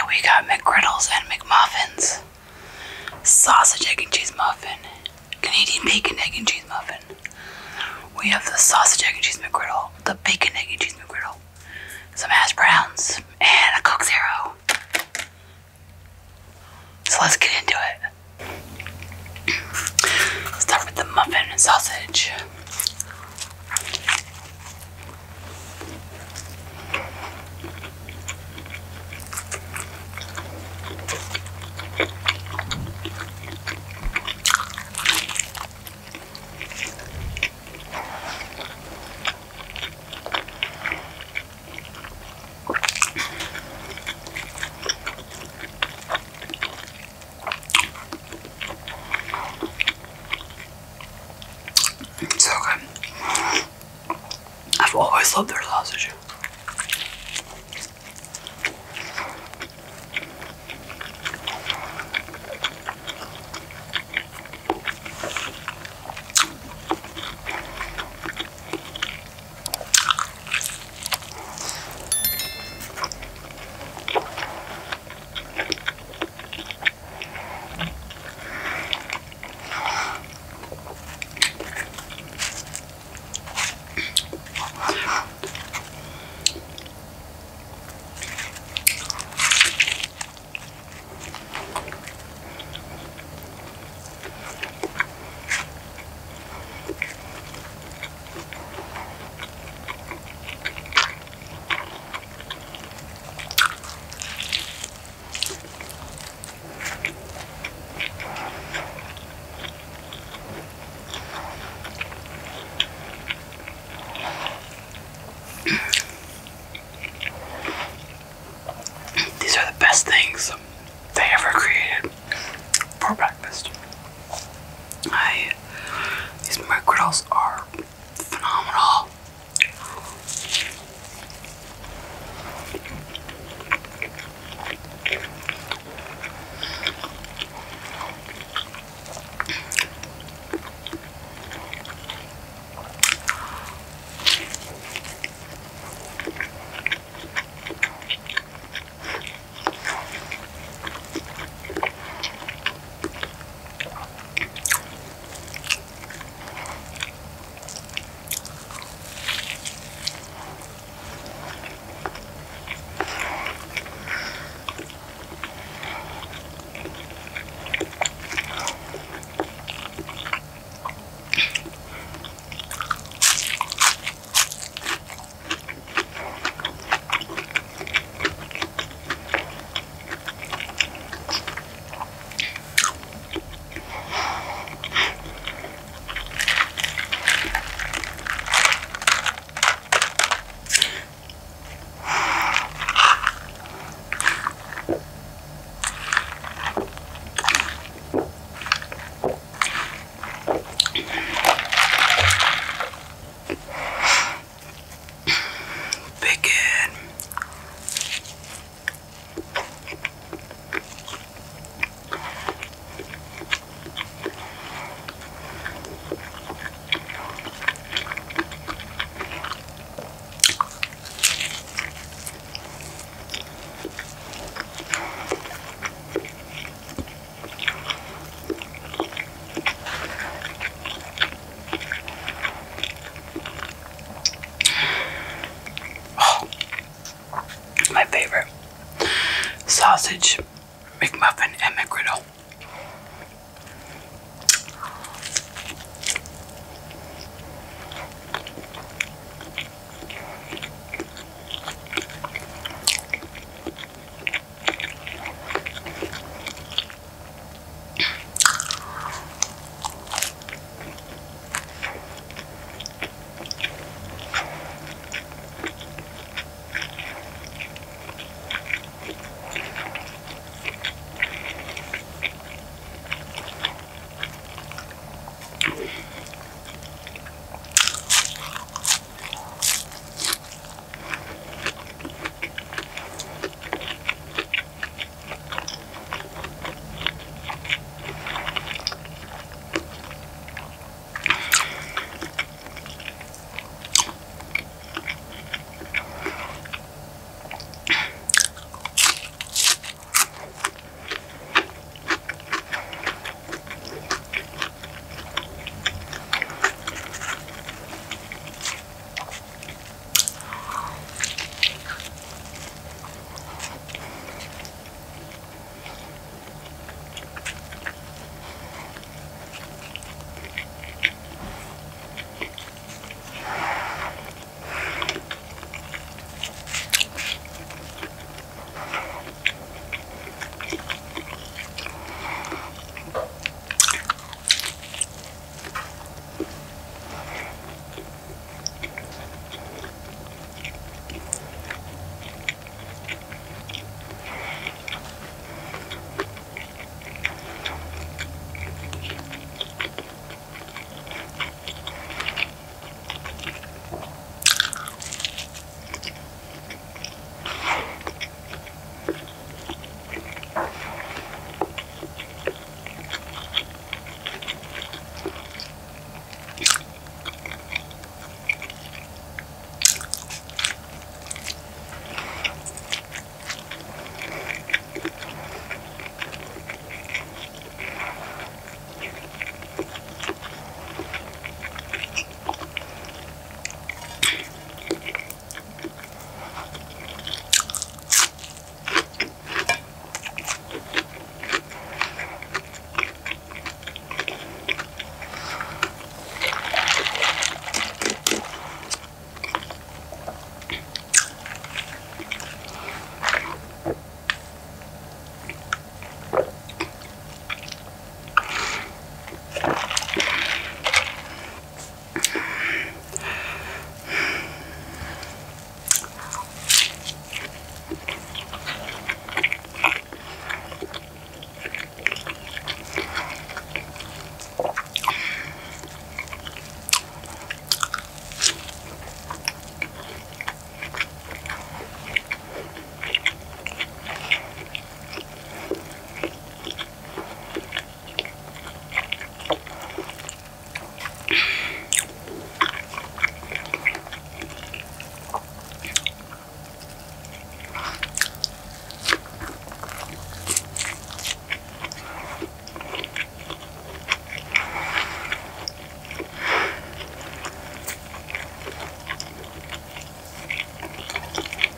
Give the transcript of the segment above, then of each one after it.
we got McGriddles and McMuffins, sausage, egg, and cheese muffin, Canadian bacon, egg, and cheese muffin. We have the sausage, egg, and cheese McGriddle, the bacon, egg, and cheese McGriddle, some hash browns, and a Coke Zero. So let's get into it. Start with the muffin and sausage. So good. I've always loved their sausage. These are the best things they ever created for breakfast. These McGriddles are phenomenal. My favorite. Sausage, McMuffin, and McGriddle.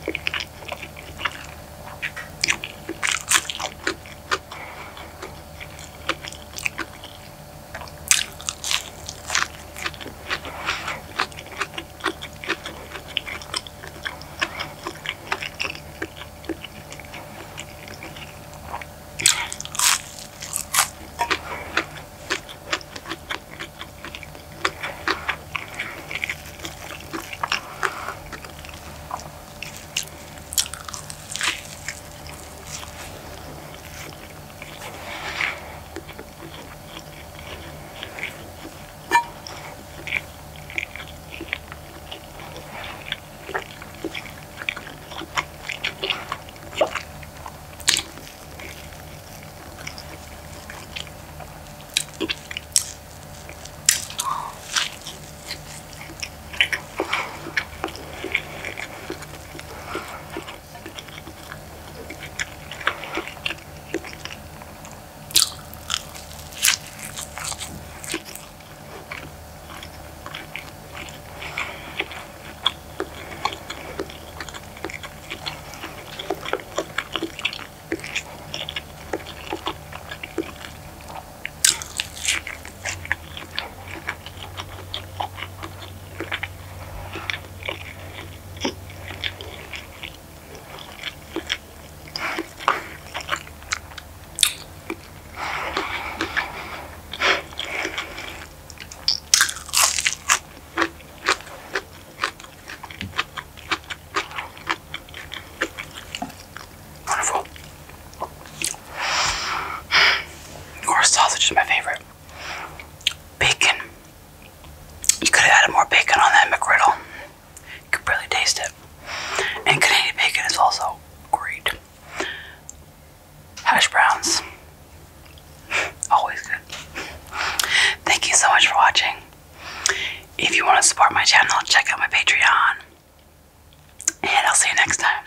Sausage is my favorite. Bacon. You could have added more bacon on that McGriddle. You could barely taste it. And Canadian bacon is also great. Hash browns. Always good. Thank you so much for watching. If you want to support my channel, check out my Patreon. And I'll see you next time.